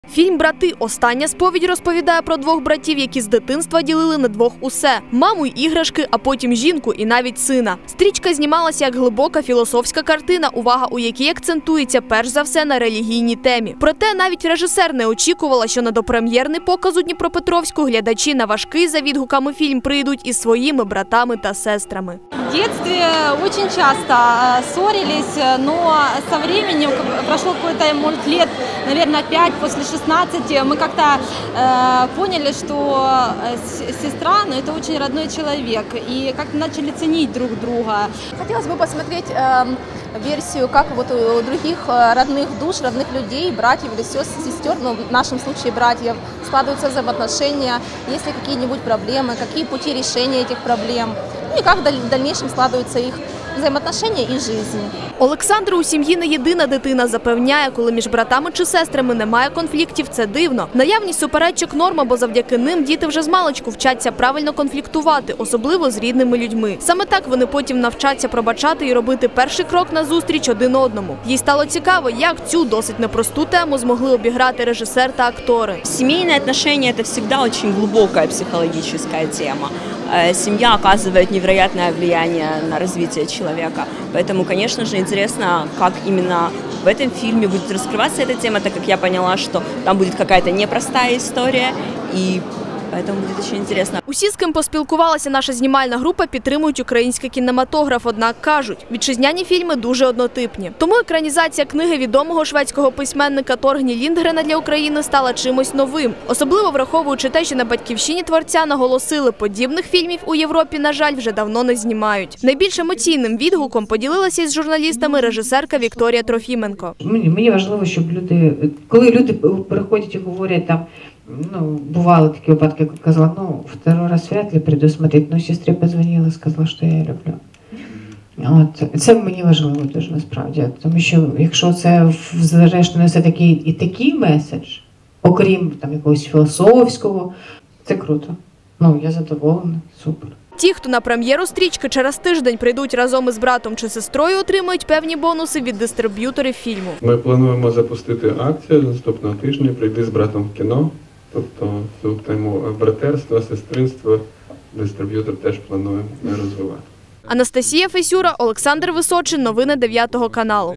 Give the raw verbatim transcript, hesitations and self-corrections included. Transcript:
Фільм «Брати» – остання сповідь розповідає про двох братів, які з дитинства ділили на двох усе – маму й іграшки, а потім жінку і навіть сина. Стрічка знімалася як глибока філософська картина, увага у якій акцентується перш за все на релігійній темі. Проте навіть режисер не очікувала, що на допрем'єрний показ у Дніпропетровську глядачі на важкий за відгуками фільм прийдуть із своїми братами та сестрами. В детстве очень часто ссорились, но со временем, прошло какое-то, может, лет, наверное, пять после шестнадцати, мы как-то э, поняли, что сестра, ну, это очень родной человек, и как-то начали ценить друг друга. Хотелось бы посмотреть э, версию, как вот у других родных душ, родных людей, братьев или сестер, ну, в нашем случае братьев, складываются взаимоотношения, есть ли какие-нибудь проблемы, какие пути решения этих проблем. Ну и как в дальнейшем складываются их взаимоотношения і життя. Олександр у сім'ї не єдина дитина, запевняє, коли між братами чи сестрами немає конфліктів, це дивно. Наявність суперечок – норма, бо завдяки ним діти вже з маличку вчаться правильно конфліктувати, особливо з рідними людьми. Саме так вони потім навчаться пробачати і робити перший крок назустріч один одному. Їй стало цікаво, як цю досить непросту тему змогли обіграти режисер та актори. Семейные отношения – это всегда очень глубокая психологическая тема. Семья оказывает невероятное влияние на развитие человека. Поэтому, конечно же, интересно, как именно в этом фильме будет раскрываться эта тема, так как я поняла, что там будет какая-то непростая история, и поэтому будет очень интересно. Усі, з ким поспілкувалася наша знімальна група, підтримують український кінематограф, однак кажуть, вітчизняні фільми дуже однотипні. Тому екранізація книги відомого шведського письменника Торгні Ліндгрена для України стала чимось новим. Особливо враховуючи те, що на батьківщині творця наголосили, подібних фільмів у Європі, на жаль, вже давно не знімають. Найбільш емоційним відгуком поділилася із журналістами режисерка Вікторія Трофіменко. Мені, мені важливо, щоб люди, коли люди приходять і говорять там, ну, бували такі випадки, як казала, ну, второй раз вряд ли приду смотреть, но сестрі подзвонила, сказала, що я її люблю. От, це мені важливо дуже насправді, тому що якщо це зрештою несе такий і такий меседж, окрім там якогось філософського, це круто. Ну, я задоволена, супер. Ті, хто на прем'єру стрічки через тиждень прийдуть разом із братом чи сестрою, отримають певні бонуси від дистриб'юторів фільму. Ми плануємо запустити акцію наступного тижня «Прийди з братом в кіно». Тобто цю тему братерства, сестринства дистриб'ютор теж планує розвивати. Анастасія Фесюра, Олександр Височин. Новини дев'ятого каналу.